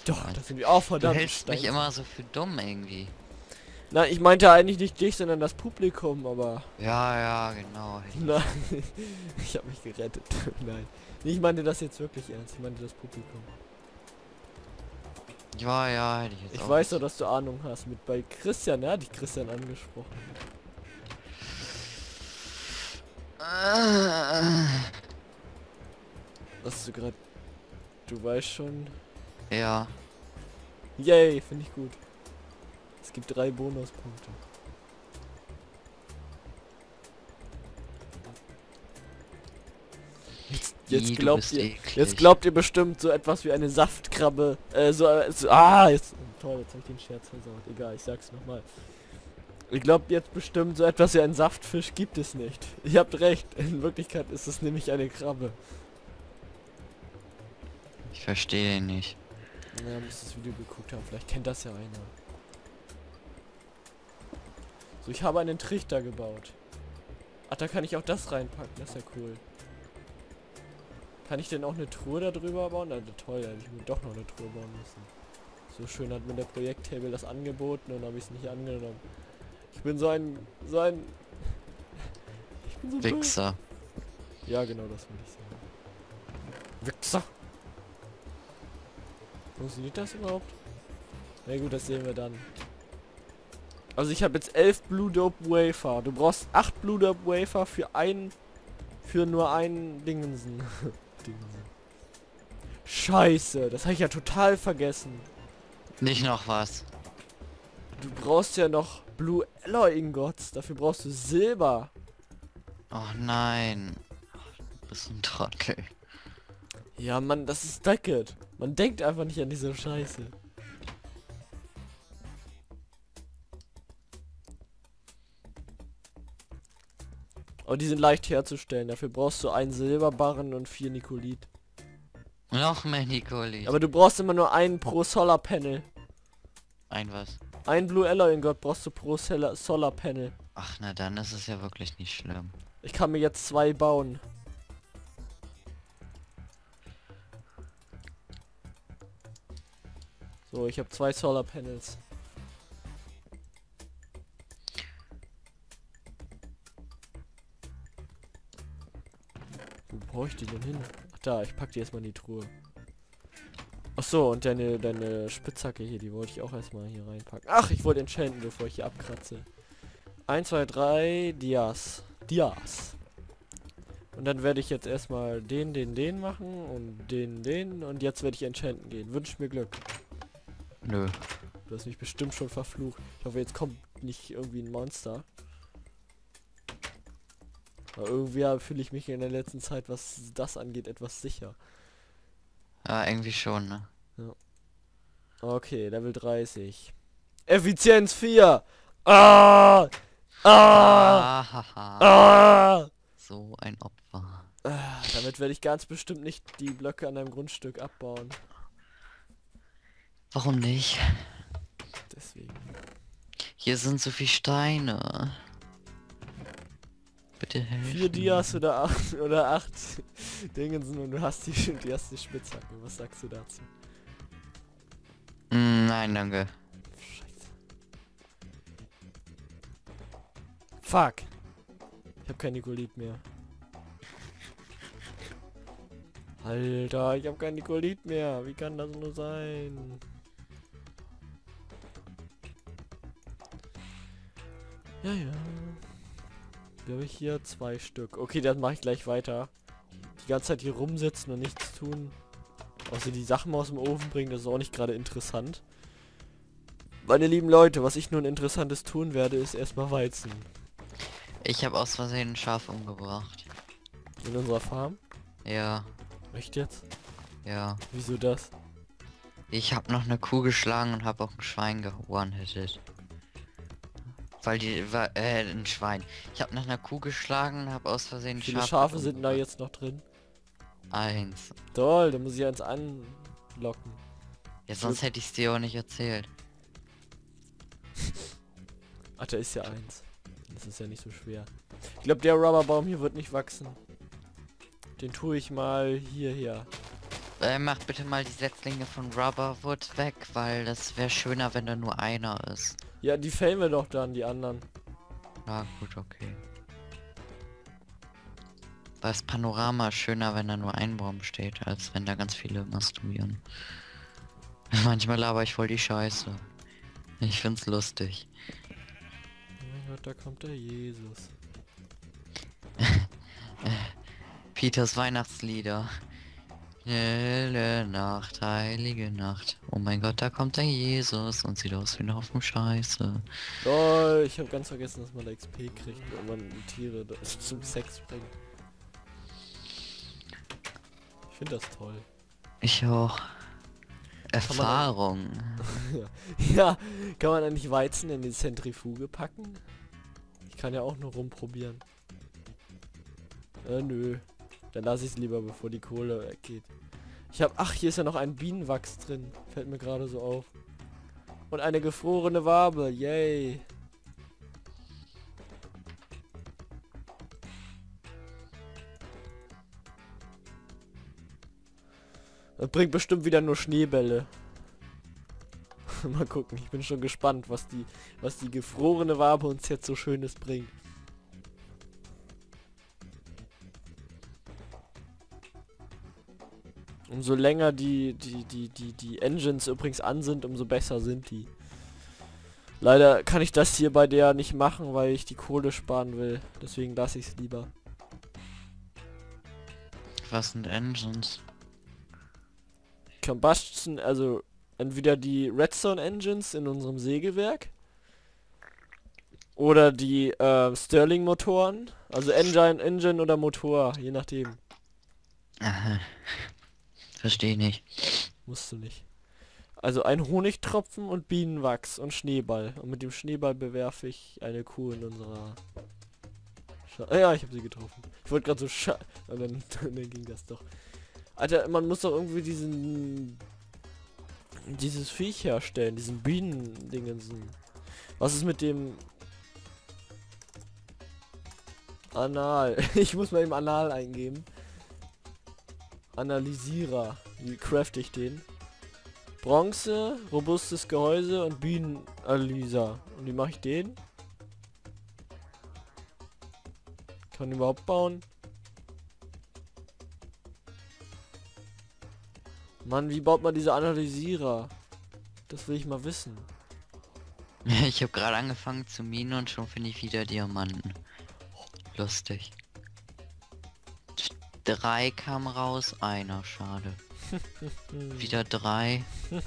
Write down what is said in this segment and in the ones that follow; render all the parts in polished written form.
Doch, das sind wir auch Du verdammt. hältst mich immer so für dumm irgendwie. Na, ich meinte eigentlich nicht dich, sondern das Publikum, aber... Ja, ja, genau. Nein, ich habe mich gerettet. Nein. Nee, ich meinte das jetzt wirklich ernst. Ich meinte das Publikum. Ja, ja, hätte ich jetzt Ich auch weiß doch, nicht. dass du Ahnung hast. Mit bei Christian, ne? Hatte ich Christian angesprochen. Was du gerade... Du weißt schon... Ja. Yay, finde ich gut. Es gibt 3 Bonuspunkte. Ih, du bist eklig. Jetzt glaubt ihr bestimmt so etwas wie eine Saftkrabbe. Jetzt, toll, jetzt habe ich den Scherz versaut. Egal, ich sag's nochmal. Ihr glaubt jetzt bestimmt so etwas wie ein Saftfisch gibt es nicht. Ihr habt recht. In Wirklichkeit ist es nämlich eine Krabbe. Ich verstehe den nicht. Na, müsst das Video geguckt haben. Vielleicht kennt das ja einer. So, ich habe einen Trichter gebaut. Ach, da kann ich auch das reinpacken. Das ist ja cool. Kann ich denn auch eine Truhe da drüber bauen? Also toll, hätte ich mir doch noch eine Truhe bauen müssen. So schön hat mir der Projekttable das angeboten und habe ich es nicht angenommen. Ich bin so ein... Ich bin so Wichser. böse. Ja, genau, das wollte ich sagen. Wichser! Funktioniert das überhaupt? Na gut, das sehen wir dann. Also ich habe jetzt 11 Blue Dope Wafer. Du brauchst 8 Blue Dope Wafer für nur einen Dingensen. Scheiße, das habe ich ja total vergessen. Nicht noch was. Du brauchst ja noch Blue Alloy Ingots. Dafür brauchst du Silber. Oh nein. Du bist ein Trottel. Ja, Mann, das ist Decked. Man denkt einfach nicht an diese Scheiße. Aber die sind leicht herzustellen. Dafür brauchst du einen Silberbarren und 4 Nikolit. Noch mehr Nicoli. Aber du brauchst immer nur einen pro Solar Panel. Ein was? Ein Blue Alloy Ingot brauchst du pro Solar Panel. Ach, na dann ist es ja wirklich nicht schlimm. Ich kann mir jetzt 2 bauen. So, ich habe 2 Solar Panels. Wo brauche ich die denn hin? Ach da, ich pack die erstmal in die Truhe. Ach so, und deine Spitzhacke hier, die wollte ich auch erstmal hier reinpacken. Ach, ich wollte enchanten, bevor ich hier abkratze. 1, 2, 3, Dias. Dias. Und dann werde ich jetzt erstmal den machen und den und jetzt werde ich enchanten gehen. Wünsch mir Glück. Nö. Du hast mich bestimmt schon verflucht. Ich hoffe, jetzt kommt nicht irgendwie ein Monster. Aber irgendwie fühle ich mich in der letzten Zeit, was das angeht, etwas sicher. Ja, irgendwie schon, ne? Okay, Level 30. Effizienz 4! Ah! Ah! Haha. Ah! So ein Opfer. Damit werde ich ganz bestimmt nicht die Blöcke an einem Grundstück abbauen. Warum nicht? Deswegen. Hier sind so viele Steine. Bitte helf 4 mir. Dias oder 8 Dingensen und du hast die erste Spitzhacke. Was sagst du dazu? Nein, danke. Scheiße. Fuck. Ich habe kein Nikolit mehr. Alter, ich habe kein Nikolit mehr. Wie kann das nur sein? Ja, ja. Wir haben hier 2 Stück. Okay, dann mache ich gleich weiter. Die ganze Zeit hier rumsitzen und nichts tun. Außer die Sachen aus dem Ofen bringen, das ist auch nicht gerade interessant. Meine lieben Leute, was ich nun Interessantes tun werde, ist erstmal Weizen. Ich habe aus Versehen ein Schaf umgebracht. In unserer Farm? Ja, Echt jetzt? ja. Wieso das? Ich habe noch eine Kuh geschlagen und habe auch ein Schwein one-hitted. Weil ein Schwein. Ich habe nach einer Kuh geschlagen und habe aus Versehen ein Wie viele Schaf Schafe sind da umgebracht. jetzt noch drin? 1. Toll, da muss ich eins anlocken. Ja, sonst hätte ich es dir auch nicht erzählt. Ach, da ist ja eins. Das ist ja nicht so schwer. Ich glaube, der Rubberbaum hier wird nicht wachsen. Den tue ich mal hierher. Mach bitte mal die Setzlinge von Rubberwood weg, weil das wäre schöner, wenn da nur einer ist. Ja, die fällen wir doch dann, die anderen. Na gut, okay. Das Panorama ist schöner, wenn da nur ein Baum steht, als wenn da ganz viele masturbieren. Manchmal laber ich voll die Scheiße. Ich find's lustig. Oh mein Gott, da kommt der Jesus. Peters Weihnachtslieder. Stille Nacht, heilige Nacht. Oh mein Gott, da kommt der Jesus und sieht aus wie ein Haufen Scheiße. Lol, ich habe ganz vergessen, dass man da XP kriegt, wenn man die Tiere zum Sex bringt. Ich finde das toll. Ich auch. Erfahrung. Ja, kann man eigentlich Weizen in die Zentrifuge packen? Ich kann ja auch nur rumprobieren. Nö. Dann lasse ich es lieber, bevor die Kohle weggeht. Ach, hier ist ja noch ein Bienenwachs drin. Fällt mir gerade so auf. Und eine gefrorene Wabe. Yay. Das bringt bestimmt wieder nur Schneebälle. Mal gucken, ich bin schon gespannt, was die gefrorene Wabe uns jetzt so Schönes bringt. Umso länger die Engines übrigens an sind, umso besser sind die. Leider kann ich das hier bei der nicht machen, weil ich die Kohle sparen will. Deswegen lasse ich es lieber. Was sind Engines? Combustion, also entweder die Redstone Engines in unserem Sägewerk oder die Stirling Motoren, also Engine oder Motor, je nachdem. Aha. Verstehe nicht. Musst du nicht. Also ein Honigtropfen und Bienenwachs und Schneeball. Und mit dem Schneeball bewerfe ich eine Kuh in unserer... ja, ich habe sie getroffen. Ich wollte gerade so und dann ging das doch. Alter, man muss doch irgendwie dieses Viech herstellen, diesen Bienendingensen. Was ist mit dem Anal? Ich muss mal im Anal eingeben. Analysierer. Wie crafte ich den? Bronze, robustes Gehäuse und Bienenanalyser. Und wie mache ich den? Kann ich überhaupt bauen? Mann, wie baut man diese Analysierer? Das will ich mal wissen. Ich habe gerade angefangen zu minen und schon finde ich wieder Diamanten. Lustig. 3 kam raus, einer, schade. Wieder 3.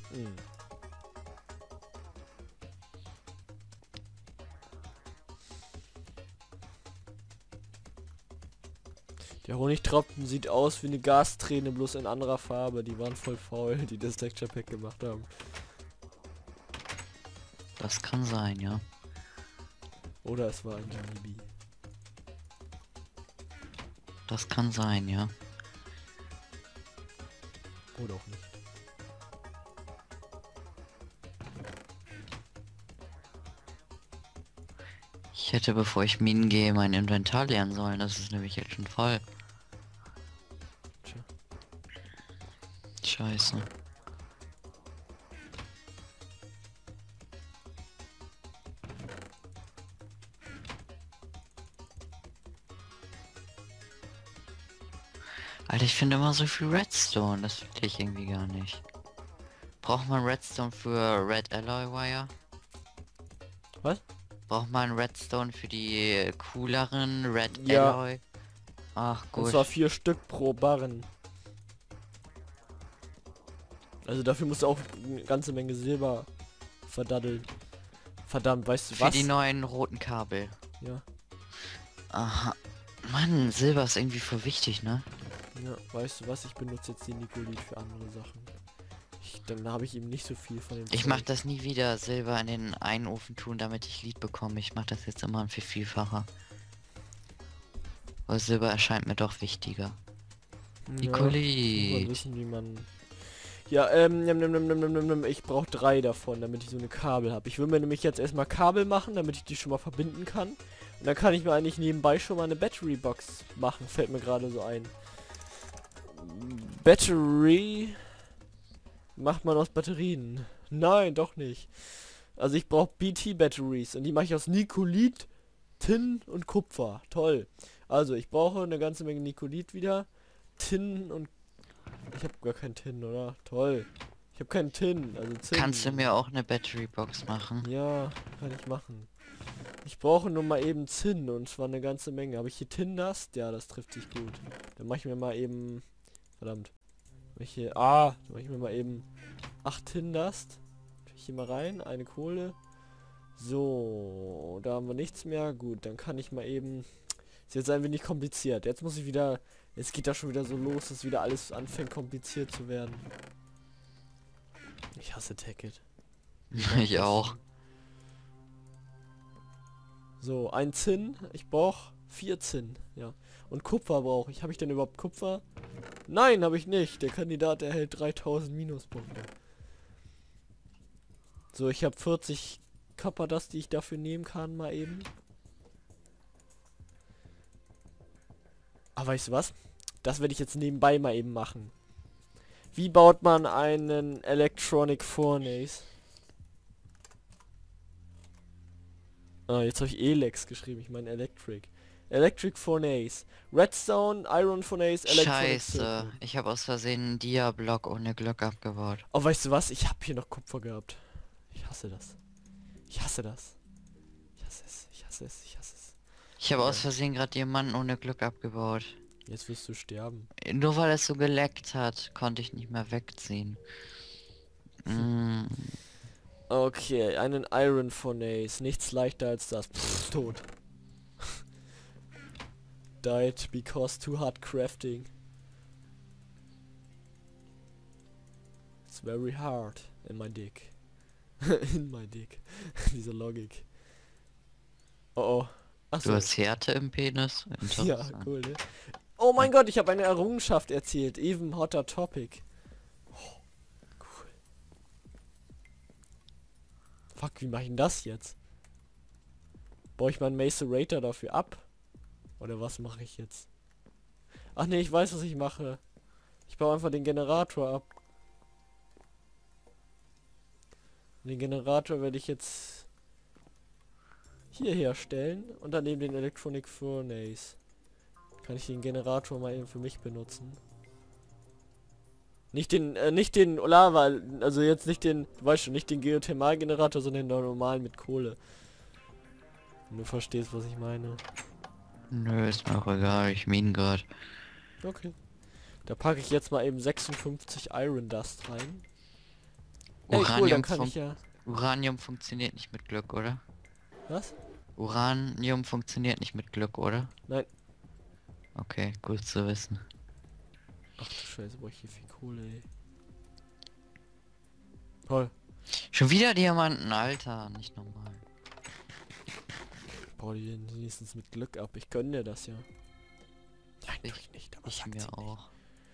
Der Honigtropfen sieht aus wie eine Gasträne, bloß in anderer Farbe. Die waren voll faul, die das Texture Pack gemacht haben. Das kann sein, ja. Oder es war ein Johnny. Das kann sein, ja. Oder auch nicht. Ich hätte, bevor ich Minen gehe, mein Inventar lernen sollen. Das ist nämlich jetzt schon voll. Tja. Scheiße. Alter, ich finde immer so viel Redstone. Das will ich irgendwie gar nicht. Braucht man Redstone für Red Alloy Wire? Was? Braucht man Redstone für die cooleren Red Ja. Alloy? Ach Und gut. zwar 4 Stück pro Barren. Also dafür musst du auch eine ganze Menge Silber verdaddeln. Verdammt, weißt du Für was? die neuen roten Kabel. Ja. Aha. Mann, Silber ist irgendwie voll wichtig, ne? Ja, weißt du was? Ich benutze jetzt den Nikolit für andere Sachen. Dann habe ich eben nicht so viel von dem Ich Zeug. mach das nie wieder, Silber in den einen Ofen tun, damit ich Lied bekomme. Ich mach das jetzt immer ein Vielfacher. Aber Silber erscheint mir doch wichtiger. Ja, muss man Nikolit. wissen, wie man... Ja, ich brauche 3 davon, damit ich so eine Kabel habe. Ich will mir nämlich jetzt erstmal Kabel machen, damit ich die schon mal verbinden kann. Und dann kann ich mir eigentlich nebenbei schon mal eine Battery Box machen, fällt mir gerade so ein. Battery macht man aus Batterien. Nein, doch nicht. Also ich brauche BT-Batteries und die mache ich aus Nikolit, Tin und Kupfer. Toll. Also ich brauche eine ganze Menge Nikolit wieder. Tin und... Ich habe gar kein Tin, oder? Toll. Ich habe keinen Tin, also Zinn. Kannst du mir auch eine Battery Box machen? Ja, kann ich machen. Ich brauche nur mal eben Zinn und zwar eine ganze Menge. Habe ich hier Tin-Dust? Ja, das trifft sich gut. Dann mache ich mir mal eben... Verdammt. Mach ich hier... dann mache ich mir mal eben 8 Tin-Dust. Tue ich hier mal rein. Eine Kohle. So, da haben wir nichts mehr. Gut, dann kann ich mal eben... Ist jetzt ein wenig kompliziert. Jetzt muss ich wieder... Jetzt geht das schon wieder so los, dass wieder alles anfängt kompliziert zu werden. Ich hasse Tacket. Ich auch. So, ein Zinn. Ich brauche 4 Zinn. Ja. Und Kupfer brauche ich. Habe ich denn überhaupt Kupfer? Nein, habe ich nicht. Der Kandidat erhält 3000 Minuspunkte. So, ich habe 40 Copper-Dust, die ich dafür nehmen kann, mal eben. Aber weißt du was? Das werde ich jetzt nebenbei mal eben machen. Wie baut man einen Electronic Furnace? Ah, jetzt habe ich Elex geschrieben. Ich meine Electric. Electric Furnace. Redstone, Iron Furnace, Electronic Scheiße, Circle. ich habe aus Versehen einen Dia-Block ohne Glück abgebaut. Oh, weißt du was? Ich habe hier noch Kupfer gehabt. Ich hasse das. Ich hasse das. Ich hasse es. Ich hasse es. Ich hasse es. Ich habe Ja. aus Versehen gerade Diamanten ohne Glück abgebaut. Jetzt wirst du sterben. Nur weil es so geleckt hat, konnte ich nicht mehr wegziehen. Mm. Okay, einen Iron Furnace. Nichts leichter als das. Pff, tot. Died because too hard crafting. It's very hard in my dick. In my dick. Diese Logik. Oh oh. Achso. Du hast Härte im Penis? Ja, Interessant. cool, ne? Oh mein Gott, ich habe eine Errungenschaft erzielt. Even hotter topic. Oh, cool. Fuck, wie mache ich denn das jetzt? Baue ich meinen Macerator dafür ab? Oder was mache ich jetzt? Ach nee, ich weiß, was ich mache. Ich baue einfach den Generator ab. Den Generator werde ich jetzt hier herstellen und daneben den Electronic Furnace. Kann ich den Generator mal eben für mich benutzen? Nicht den Lava, also jetzt nicht den, du weißt schon, nicht den Geothermalgenerator, sondern den normalen mit Kohle. Wenn du verstehst, was ich meine. Nö, ist mir auch egal, ich mine grad. Okay. Da packe ich jetzt mal eben 56 Iron Dust rein. Ey, cool, dann kann ich ja... Uranium funktioniert nicht mit Glück, oder? Was? Uranium funktioniert nicht mit Glück, oder? Nein. Okay, gut zu wissen. Ach du Scheiße, brauche ich hier viel Kohle, ey. Toll. Schon wieder Diamanten, Alter, nicht normal. Bau die denn wenigstens mit Glück ab. Ich gönn dir das ja. Nein, Ich- tue ich nicht, aber Ich sagt mir sie nicht. auch.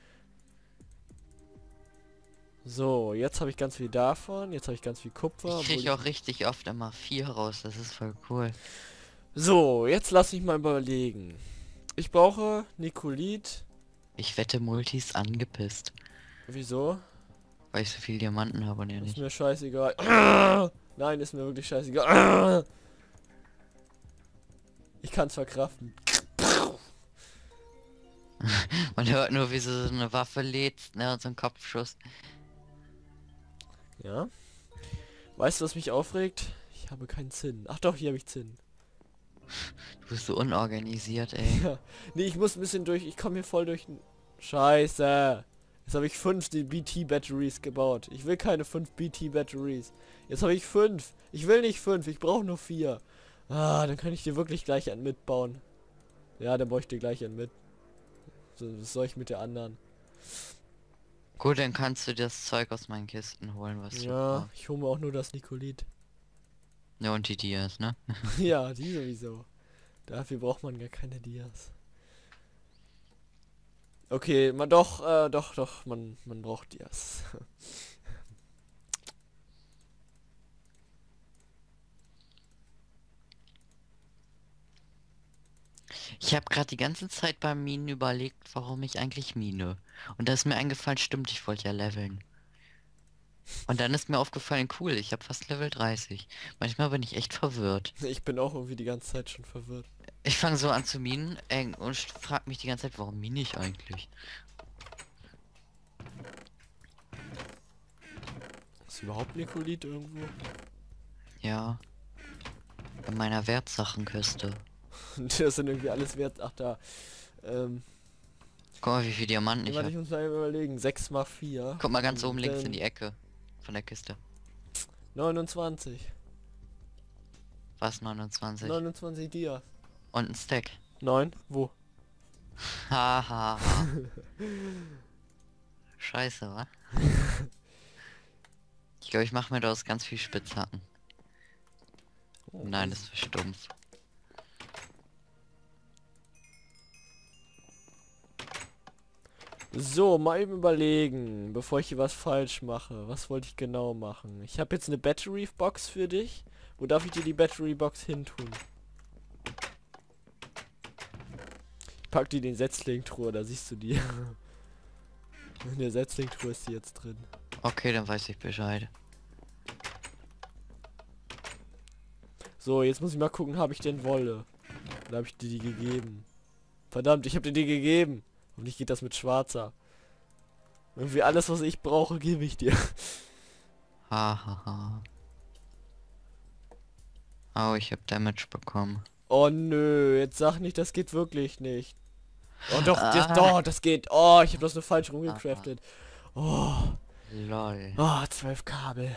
So, jetzt habe ich ganz viel davon. Jetzt habe ich ganz viel Kupfer. Ich krieg auch richtig oft immer 4 raus, das ist voll cool. So, jetzt lass mich mal überlegen. Ich brauche Nikolit. Ich wette, Multi ist angepisst, Wieso? weil ich so viel Diamanten habe und er Ist nicht. mir scheißegal. Nein, ist mir wirklich scheißegal. Ich kann es verkraften. Man hört nur, wie so eine Waffe lädt, ne, und so ein Kopfschuss. Ja. Weißt du, was mich aufregt? Ich habe keinen Zinn. Ach doch, hier habe ich Zinn. Du bist so unorganisiert, ey. Ja. Nee, ich muss ein bisschen durch. Ich komme hier voll durch. Scheiße. Jetzt habe ich 5 die BT-Batteries gebaut. Ich will keine 5 BT-Batteries. Jetzt habe ich 5. Ich will nicht 5. Ich brauche nur 4. Ah, dann kann ich dir wirklich gleich einen mitbauen. Ja, dann baue ich dir gleich einen mit. So, was soll ich mit der anderen? Gut, dann kannst du das Zeug aus meinen Kisten holen, was du Ja, brauchst. ich hole mir auch nur das Nikolit. Ja, und die Dias, ne? Ja, die sowieso. Dafür braucht man gar keine Dias. Okay, doch, man braucht Dias. Ich habe gerade die ganze Zeit beim Minen überlegt, warum ich eigentlich mine. Und da ist mir eingefallen, stimmt, ich wollte ja leveln. Und dann ist mir aufgefallen, cool, ich habe fast Level 30. Manchmal bin ich echt verwirrt. Ich bin auch irgendwie die ganze Zeit schon verwirrt. Ich fange so an zu minen und frag mich die ganze Zeit, warum mine ich eigentlich? Ist überhaupt Nikolit irgendwo? Ja, in meiner Wertsachenkiste. Das sind irgendwie alles wert. Ach da. Guck mal, wie viel Diamanten ich Warte, habe. ich muss mal überlegen. 6 mal 4. Guck mal ganz oben links in die Ecke von der Kiste. 29. Was, 29? 29 Dias. Und ein Stack. 9? Wo? Haha. Scheiße, wa? Ich glaube, ich mache mir daraus ganz viel Spitzhacken. Oh, Nein, das ist stumpf. So, mal eben überlegen, bevor ich hier was falsch mache. Was wollte ich genau machen? Ich habe jetzt eine Battery Box für dich. Wo darf ich dir die Battery Box hin tun? Ich pack die in den Setzling-Truhe, da siehst du die. In der Setzling-Truhe ist die jetzt drin. Okay, dann weiß ich Bescheid. So, jetzt muss ich mal gucken, habe ich denn Wolle? Oder habe ich dir die gegeben? Verdammt, ich habe dir die gegeben. Und nicht geht das mit schwarzer. Irgendwie alles, was ich brauche, gebe ich dir. Hahaha. Oh, ich habe Damage bekommen. Oh nö, jetzt sag nicht, das geht wirklich nicht. Oh doch, das geht. Oh, ich habe das nur falsch rumgecraftet. Oh, Lol. oh, 12 Kabel.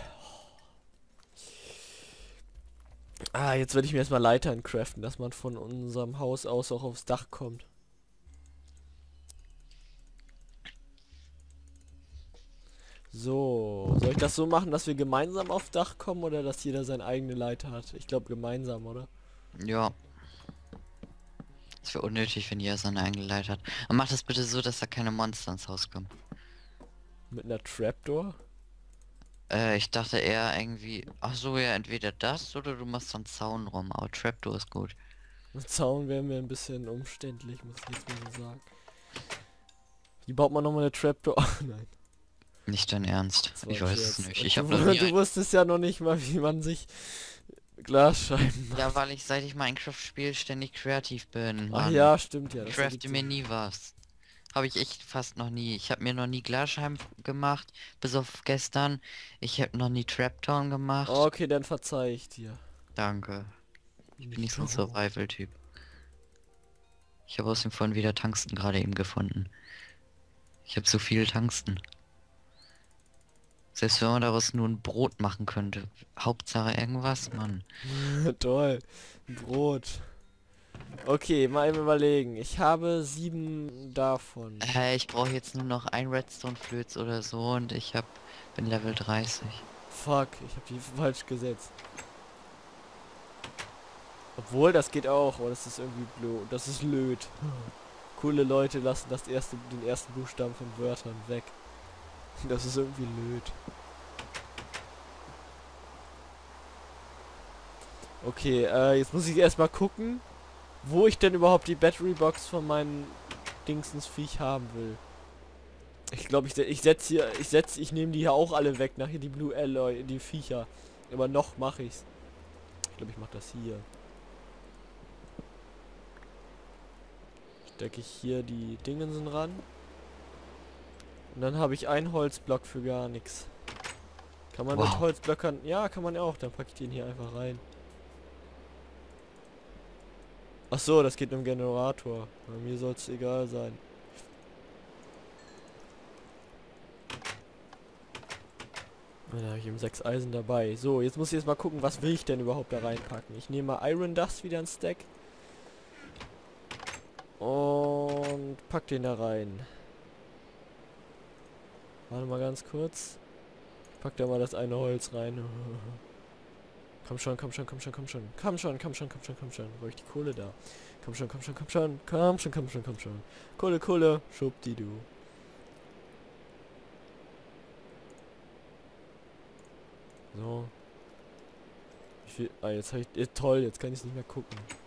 Ah, jetzt werde ich mir erstmal Leitern craften, dass man von unserem Haus aus auch aufs Dach kommt. So, soll ich das so machen, dass wir gemeinsam aufs Dach kommen oder dass jeder seine eigene Leiter hat? Ich glaube gemeinsam, oder? Ja. Es wäre unnötig, wenn jeder seine eigene Leiter hat. Aber mach das bitte so, dass da keine Monster ins Haus kommen. Mit einer Trapdoor? Ich dachte eher irgendwie... Ach so, ja, entweder das oder du machst so einen Zaun rum. Aber Trapdoor ist gut. Mit Zaun wäre mir ein bisschen umständlich, muss ich jetzt mal so sagen. Wie baut man nochmal eine Trapdoor? Nein. Nicht dein Ernst. Das war Ich ein weiß Scherz. es nicht. Und Ich habe du, noch nie du wusstest ja noch nicht mal, wie man sich Glasscheiben macht. Ja, weil ich seit ich Minecraft spiele ständig kreativ bin. Ach Mann. ja, stimmt ja. Ich Das crafte mir ergibt nie was. Habe ich echt fast noch nie. Ich habe mir noch nie Glasscheiben gemacht, bis auf gestern. Ich habe noch nie Trapdown gemacht. Sinn. Okay, dann verzeih ich dir. Danke. Ich bin nicht so ein Survival-Typ. Ich habe außerdem vorhin wieder Tungsten gerade eben gefunden. Ich habe so viel Tungsten. Selbst wenn man daraus nur ein Brot machen könnte. Hauptsache irgendwas, Mann. Toll. Brot. Okay, mal eben überlegen. Ich habe 7 davon. Ich brauche jetzt nur noch ein Redstone-Flöz oder so und bin Level 30. Fuck, ich habe die falsch gesetzt. Obwohl, das geht auch, aber das ist irgendwie blöd. Das ist blöd. Coole Leute lassen den ersten Buchstaben von Wörtern weg. Das ist irgendwie blöd. Okay, jetzt muss ich erstmal gucken, wo ich denn überhaupt die Battery Box von meinen Dingsens Viech haben will. Ich glaube, ich nehme die hier auch alle weg, nachher die Blue Alloy, die Viecher. Aber noch mache ich's. Ich glaube, ich mache das hier. Stecke ich hier die Dingensen ran. Und dann habe ich einen Holzblock für gar nichts. Kann man mit Holzblöckern... Ja, kann man auch. Dann packe ich den hier einfach rein. Ach so, das geht mit dem Generator. Bei mir soll es egal sein. Da habe ich eben 6 Eisen dabei. So, jetzt muss ich jetzt mal gucken, was will ich denn überhaupt da reinpacken. Ich nehme mal Iron Dust wieder ein Stack. Und pack den da rein. Warte mal ganz kurz. Pack da mal das eine Holz rein. Komm schon, komm schon, komm schon, komm schon. Komm schon, komm schon, komm schon, komm schon. Wo habe ich die Kohle da? Komm schon, komm schon, komm schon. Komm schon, komm schon, komm schon. Kohle, Kohle. Schubdidu. So. Wie viel? Ah, jetzt habe ich... toll, jetzt kann ich es nicht mehr gucken.